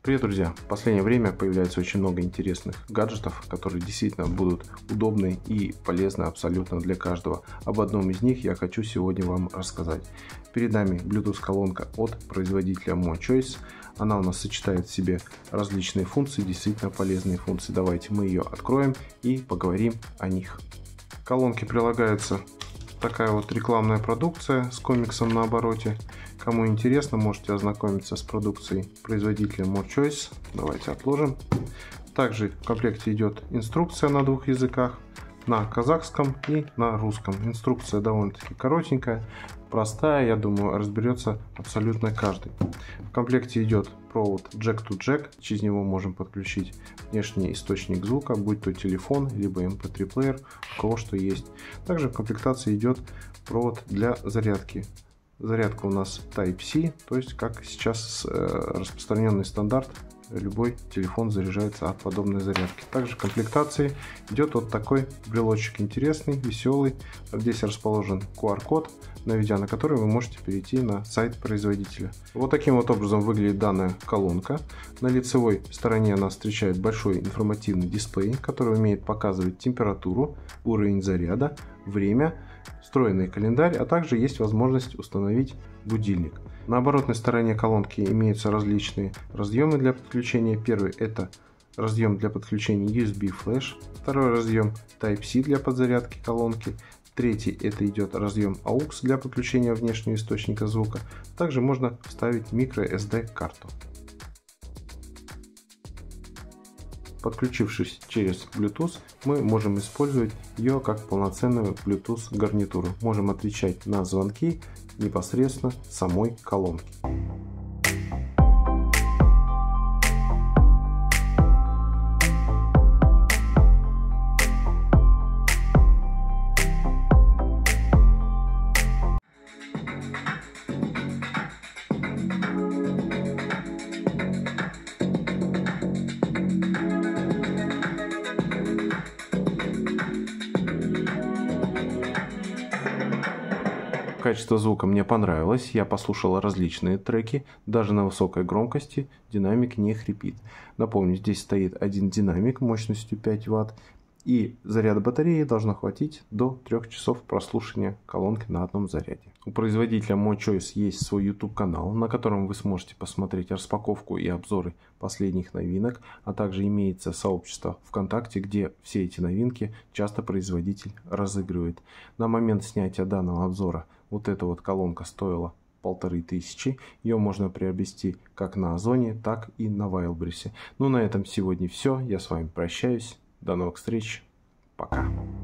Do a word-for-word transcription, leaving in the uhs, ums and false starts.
Привет, друзья! В последнее время появляется очень много интересных гаджетов, которые действительно будут удобны и полезны абсолютно для каждого. Об одном из них я хочу сегодня вам рассказать. Перед нами Bluetooth колонка от производителя MoChoice. Она у нас сочетает в себе различные функции, действительно полезные функции. Давайте мы ее откроем и поговорим о них. К колонке прилагается такая вот рекламная продукция с комиксом на обороте. Кому интересно, можете ознакомиться с продукцией производителя MoChoice. Давайте отложим. Также в комплекте идет инструкция на двух языках, на казахском и на русском. Инструкция довольно-таки коротенькая, простая, я думаю, разберется абсолютно каждый. В комплекте идет провод джек ту джек, через него можем подключить внешний источник звука, будь то телефон, либо эм пэ три плеер, у кого что есть. Также в комплектации идет провод для зарядки. Зарядка у нас тайп си, то есть как сейчас распространенный стандарт, любой телефон заряжается от подобной зарядки. Также в комплектации идет вот такой брелочек интересный, веселый. Здесь расположен ку ар код, наведя на который вы можете перейти на сайт производителя. Вот таким вот образом выглядит данная колонка. На лицевой стороне нас встречает большой информативный дисплей, который умеет показывать температуру, уровень заряда, время, встроенный календарь, а также есть возможность установить будильник. На оборотной стороне колонки имеются различные разъемы для подключения. Первый — это разъем для подключения ю эс би флеш, второй разъем тайп си для подзарядки колонки, третий — это идет разъем аукс для подключения внешнего источника звука. Также можно вставить микро эс ди карту. Подключившись через Bluetooth, мы можем использовать ее как полноценную Bluetooth гарнитуру. Можем отвечать на звонки непосредственно самой колонки. Качество звука мне понравилось, я послушал различные треки, даже на высокой громкости динамик не хрипит. Напомню, здесь стоит один динамик мощностью пять ватт, и заряда батареи должно хватить до трёх часов прослушивания колонки на одном заряде. У производителя MoChoice есть свой YouTube канал, на котором вы сможете посмотреть распаковку и обзоры последних новинок, а также имеется сообщество ВКонтакте, где все эти новинки часто производитель разыгрывает. На момент снятия данного обзора вот эта вот колонка стоила полторы тысячи. Ее можно приобрести как на Озоне, так и на Wildberries. Ну, на этом сегодня все. Я с вами прощаюсь. До новых встреч. Пока.